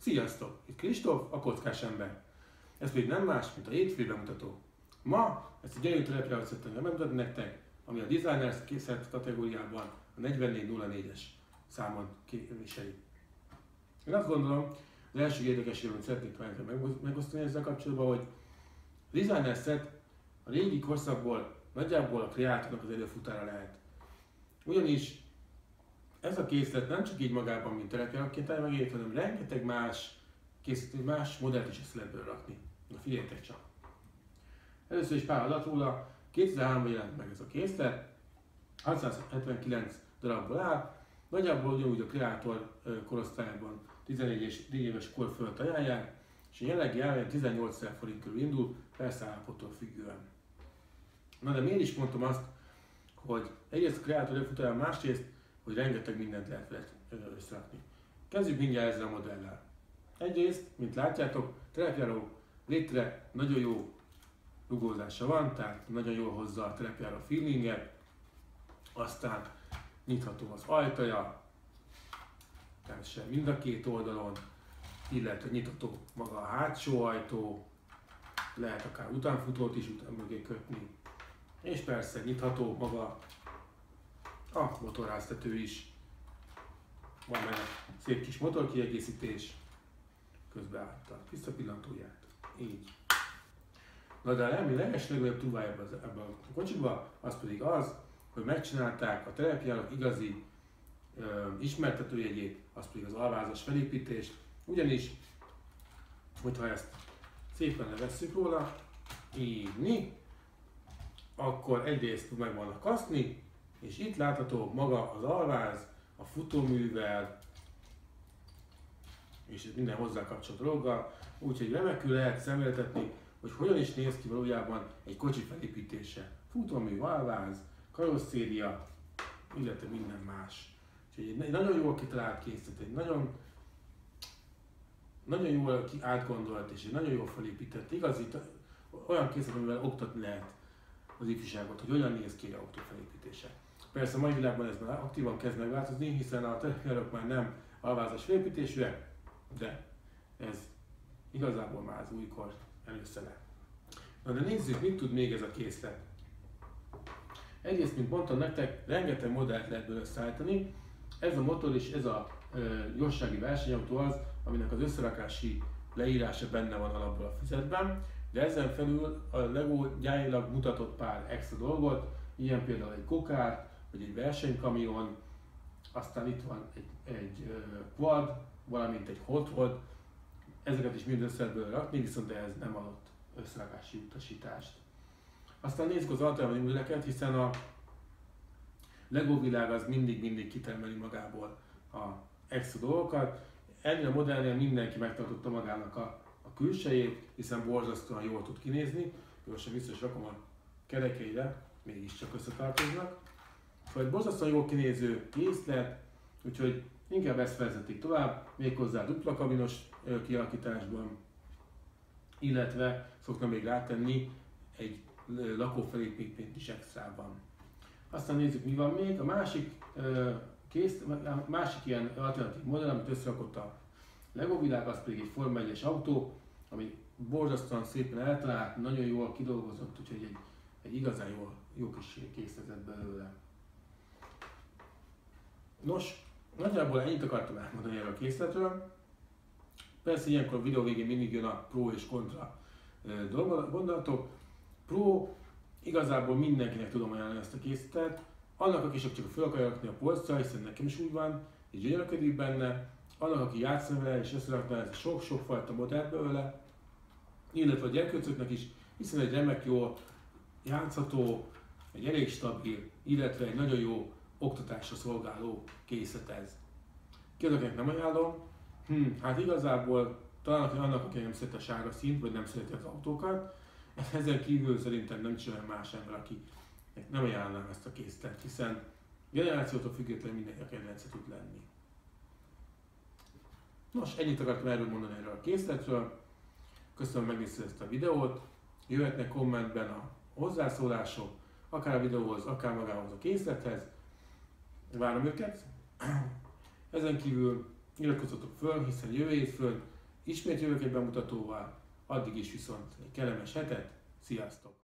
Sziasztok! Itt Kristóf, a Kockás Ember. Ez pedig nem más, mint a hétfő bemutató. Ma ezt a gyönyörű telepjárat szeretném bemutatni nektek, ami a Designers készlet kategóriában a 4404-es számon viseli. Én azt gondolom, az első érdekességről, amit szeretnék megosztani ezzel kapcsolatban, hogy a Designers set a régi korszakból nagyjából a kreátornak az előfutára lehet. Ugyanis ez a készlet nem csak így magában, mint terepjáratként áll megért, hanem rengeteg más modellt is össze lehet belőle rakni. Na figyeljetek csak! Először is pár adat róla. 2003-ban jelent meg ez a készlet, 679 darabból áll, nagyjából ugyanúgy a kreátor korosztályában 14 éves kor fölött ajánlják, és a jelenlegi árán 18 000 forint körül indul, persze állapottól függően. Na de miért is mondtam azt, hogy egyrészt a kreátor előfutára, másrészt, hogy rengeteg mindent lehet vele összerakni. Kezdjük mindjárt ezzel a modellel. Egyrészt, mint látjátok, terepjáró létre nagyon jó rugózása van, tehát nagyon jól hozza a terepjáró feelinget, aztán nyitható az ajtaja, természetesen mind a két oldalon, illetve nyitható maga a hátsó ajtó, lehet akár utánfutót is mögé kötni, és persze nyitható maga a motorháztető is. Van benne szép kis motorkiegészítés, közbeállta visszapillantóját, így. Na de a leges legnagyobb túlvája ebben a kocsiba, az pedig az, hogy megcsinálták a terepjárók igazi ismertetőjegyét, az pedig az alvázas felépítést, ugyanis, hogyha ezt szépen levesszük róla, így, akkor egyrészt meg vannak kaszni, és itt látható maga az alváz, a futóművel, és minden hozzá kapcsolt dologgal, úgyhogy remekül lehet szemléltetni, hogy hogyan is néz ki valójában egy kocsi felépítése. Futómű, alváz, karosszéria, illetve minden más. Úgyhogy egy nagyon jól kitalált készlet, egy nagyon jól átgondolt és egy nagyon jól felépített, igazi olyan készlet, amivel oktatni lehet az ifjúságot, hogy hogyan néz ki egy autó felépítése. Persze a mai világban ez már aktívan kezd megváltozni, hiszen a terepjárók már nem alvázas felépítésűek, de ez igazából már az újkor előszele. Na de nézzük, mit tud még ez a készlet. Egyrészt, mint mondtam nektek, rengeteg modellt lehet belőle szállítani. Ez a motor és ez a gyorsági versenyautó az, aminek az összerakási leírása benne van alapból a füzetben, de ezen felül a Lego gyárilag mutatott pár extra dolgot, ilyen például egy go-kart, vagy egy versenykamion, aztán itt van egy quad, valamint egy hot rod, ezeket is mind össze lehet belőle rakni, viszont ez nem adott összerakási utasítást. Aztán nézzük az alternatív modelleket, hiszen a Lego világ az mindig kitermeli magából a extra dolgokat. Ennél a modellnél mindenki megtartotta magának a külsejét, hiszen borzasztóan jól tud kinézni. Gyorsan vissza is rakom a kerekeire, mégiscsak összetartoznak. Szóval egy borzasztóan jól kinéző készlet, úgyhogy inkább ezt vezetik tovább, méghozzá dupla kabinos kialakításban, illetve szoktam még rátenni egy lakófelépítményt is extrában. Aztán nézzük, mi van még. A másik ilyen alternatív modell, amit összerakott a Lego világ, az pedig egy Forma 1-es autó, ami borzasztóan szépen eltalált, nagyon jól kidolgozott, úgyhogy egy igazán jó kis készletet belőle. Nos, nagyjából ennyit akartam elmondani erről a készletről. Persze ilyenkor a videó végén mindig jön a pro és kontra gondolatok. Pro, igazából mindenkinek tudom ajánlani ezt a készletet. Annak, aki csak fel akarja rakni a polcra, hiszen nekem is úgy van, és gyönyörködik benne. Annak, aki játszana vele és összerakna ez sok fajta modellt belőle, illetve a gyerkőcöknek is, hiszen egy remek jó játszható, egy elég stabil, illetve egy nagyon jó oktatásra szolgáló készlet ez. Ki az, akinek nem ajánlom? Hát igazából talán annak, aki nem szereti a sárga színt, vagy nem szereti az autókat. Ezen kívül szerintem nem is olyan más ember, akinek nem ajánlnám ezt a készletet, hiszen generációtól függetlenül mindenki a kedvence tud lenni. Nos, ennyit akartam erről mondani erről a készletről. Köszönöm, hogy megnézted ezt a videót. Jöhetnek kommentben a hozzászólások, akár a videóhoz, akár magához a készlethez. Várom őket. Ezen kívül iratkozzatok föl, hiszen jövő hétfőn ismét jövök egy bemutatóval, addig is viszont egy kellemes hetet, sziasztok!